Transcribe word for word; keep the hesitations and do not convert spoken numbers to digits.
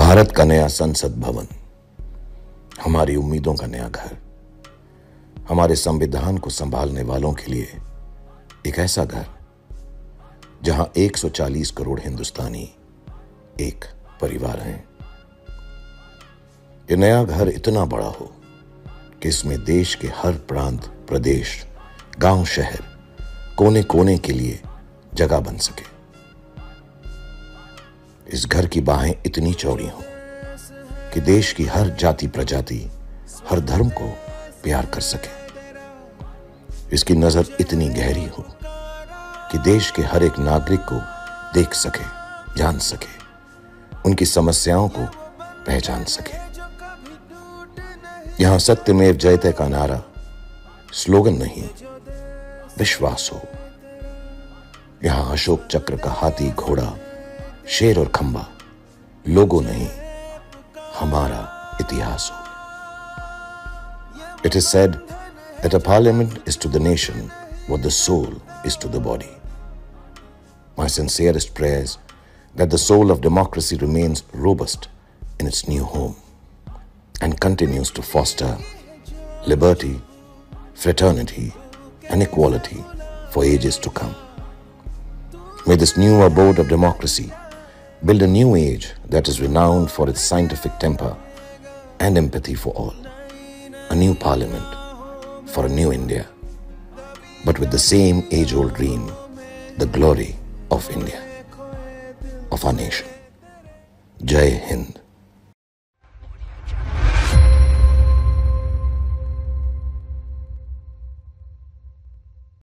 भारत का नया संसद भवन, हमारी उम्मीदों का नया घर, हमारे संविधान को संभालने वालों के लिए एक ऐसा घर जहां एक सौ चालीस करोड़ हिंदुस्तानी एक परिवार हैं। ये नया घर इतना बड़ा हो कि इसमें देश के हर प्रांत, प्रदेश, गांव, शहर, कोने कोने के लिए जगह बन सके। इस घर की बाहें इतनी चौड़ी हों कि देश की हर जाति, प्रजाति, हर धर्म को प्यार कर सके। इसकी नजर इतनी गहरी हो कि देश के हर एक नागरिक को देख सके, जान सके, उनकी समस्याओं को पहचान सके। यहां सत्यमेव जयते का नारा स्लोगन नहीं, विश्वास हो। यहां अशोक चक्र का हाथी, घोड़ा, शेर और खंबा लोगो नहीं, हमारा इतिहास हो। It is said that a parliament is to the nation what the soul is to the body. My sincerest prayers that the soul of democracy remains robust in its new home and continues to foster liberty, fraternity, and equality for ages to come. May this new abode of democracy build a new age that is renowned for its scientific temper and empathy for all. A new parliament for a new India, but with the same age-old dream, the glory of India, of our nation. Jai Hind.